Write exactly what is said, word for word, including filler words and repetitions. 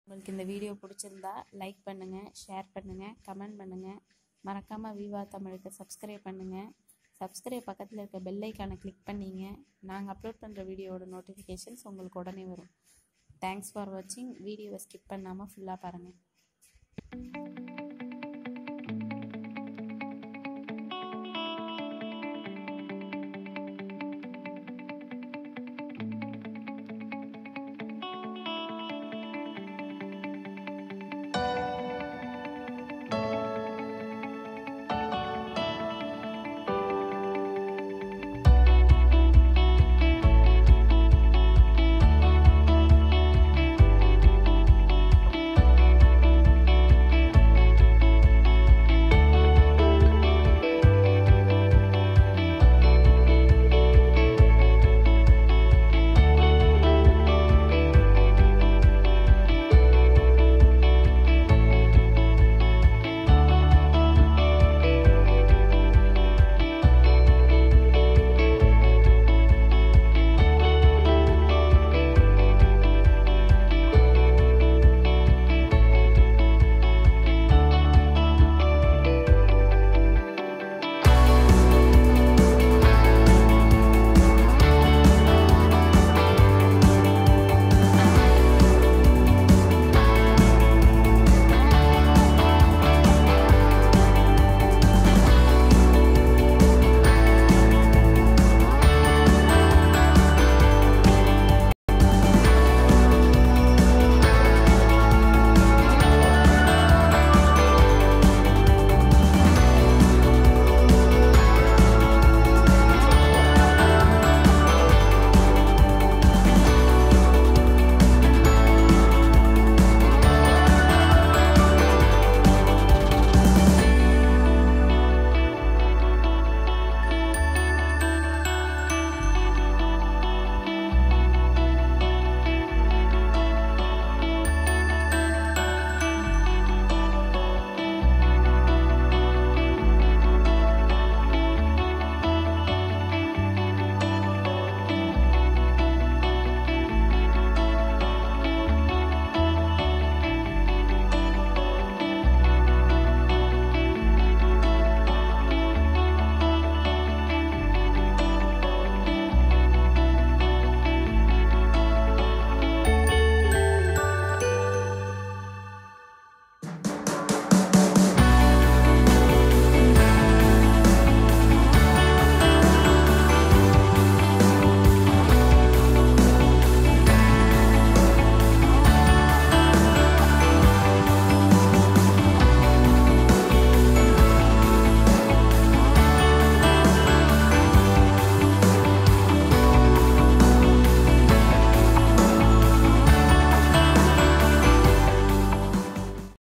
உங்களுக்கு இந்த வீடியோ பிடிச்சிருந்தா லைக் பண்ணுங்கள், ஷேர் பண்ணுங்கள், கமெண்ட் பண்ணுங்கள். மறக்காமல் விவா தமிழுக்கு சப்ஸ்கிரைப் பண்ணுங்கள். சப்ஸ்கிரைப் பக்கத்தில் இருக்க பெல் ஐக்கானை கிளிக் பண்ணிங்க. நாங்கள் அப்லோட் பண்ணுற வீடியோவோட நோட்டிஃபிகேஷன்ஸ் உங்களுக்கு உடனே வரும். தேங்க்ஸ் ஃபார் வாட்சிங். வீடியோவை ஸ்கிப் பண்ணாமல் ஃபுல்லாக பாருங்கள்.